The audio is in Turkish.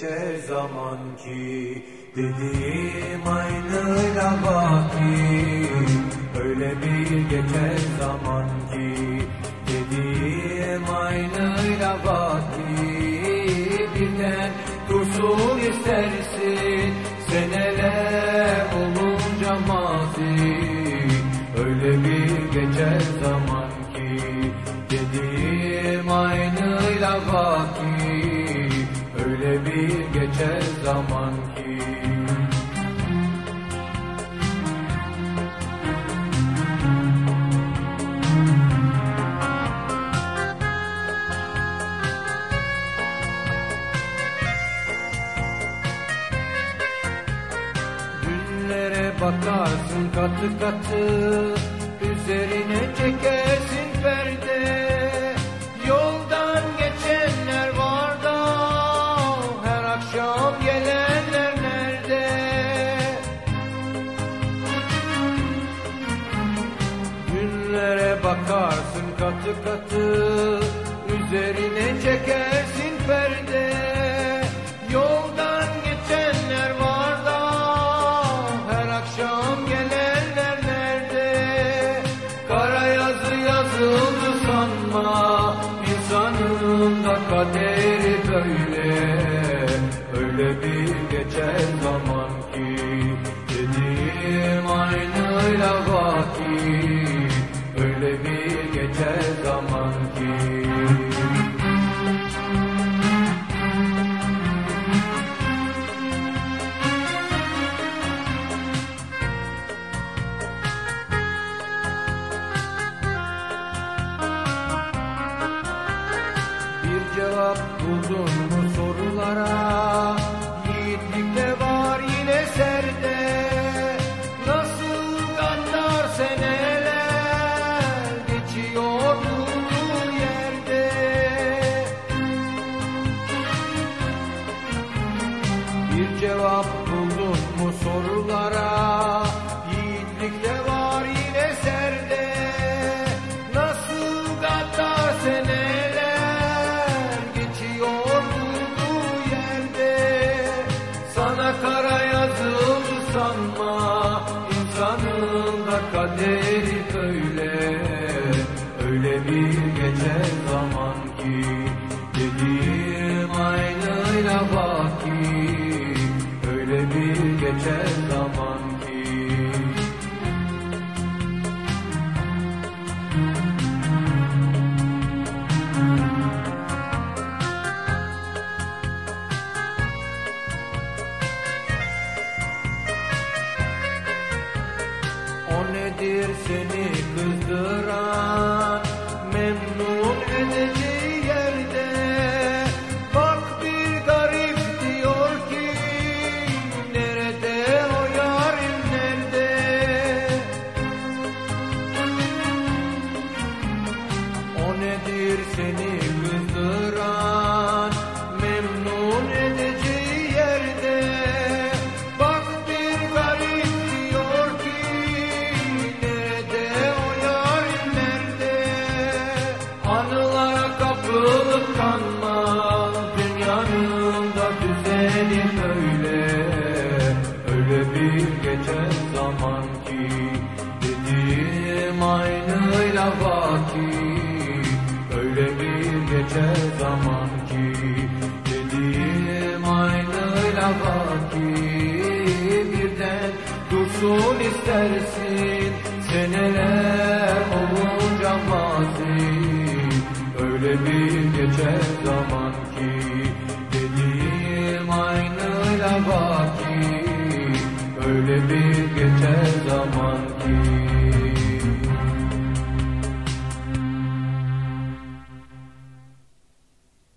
geçer zaman ki, dediğim aynıyla baki. Öyle bir geçer zaman ki, dediğim aynıyla baki. Birden dursun istersin seneler olunca mazi. Öyle bir geçer zaman ki, dediğim aynıyla baki. Öyle bir geçer zaman ki. Günlere bakarsın katı katı, üzerine çekersin perde. Yoldan geçenler var da, her akşam gelenler nerede? Günlere bakarsın katı katı, üzerine çekersin perde. Yoldan geçenler var da, her akşam gelenler nerede? Kara yazı yazıldı sanma, insanın da kaderi böyle. Öyle bir geçer zaman ki, dediğim aynıyla baki. Öyle bir geçer zaman ki. Bir cevap buldun mu sorulara? Yiğitlik de var yine serde. Nasıl gaddar seneler geçiyor durduğu yerde. Bir cevap buldun mu sorulara? Yiğitlik de var yine serde. Nasıl gaddar seneler geçiyor durduğu yerde. Sana kara yazıldı sanma, insanın da kaderi böyle. Öyle bir geçer zaman ki, dediğim aynıyla baki. Öyle bir geçer zaman ki. O nedir seni kızdıran, memnun edeceği yerde? Bak bir garip diyor ki, nerede o yarim nerede? O nedir seni kızdıran, memnun edeceği yerde? Bak bir garip diyor ki, nerede o yarim nerede? Anılara kapılıp kanma, dünyanın da düzeni böyle. Öyle bir geçer zaman ki, dediğim aynıyla baki. Öyle bir geçer zaman ki, dediğim aynıyla baki. Birden dursun istersin seneler olunca mazi. Öyle bir geçer zaman ki.